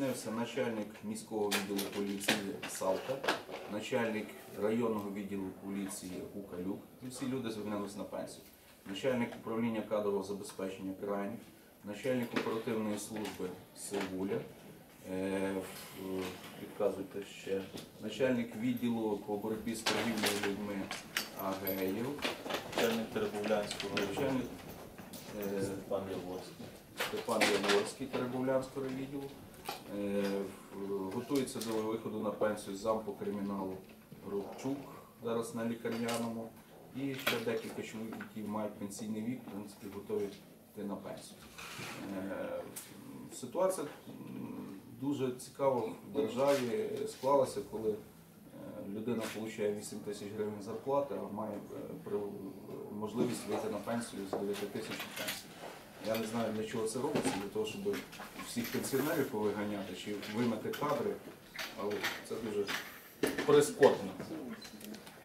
звільнився начальник міського відділу поліції Салка, начальник районного відділу поліції Гукалюк. Всі люди звільнилися на пенсію. Начальник управління кадрового забезпечення Крайніх, начальник оперативної служби Сивуля, підказуйте ще, начальник відділу по боротьбі з торгівлею людьми Агеєв, Начальник Теребовлянського начальник Степан Яворський Теребовлянського відділу. Готується до виходу на пенсію зам по криміналу Робчук, зараз на лікарняному. І ще декілька чоловік, які мають пенсійний вік, в принципі, готові йти на пенсію. Ситуація дуже цікаво в державі склалася, коли людина отримує 8 тисяч гривень зарплати, а має можливість вийти на пенсію з 9 тисяч пенсії. Я не знаю, для чого це робиться, для того, щоб всіх пенсіонерів повиганяти чи вимити кадри, але це дуже прискорбно.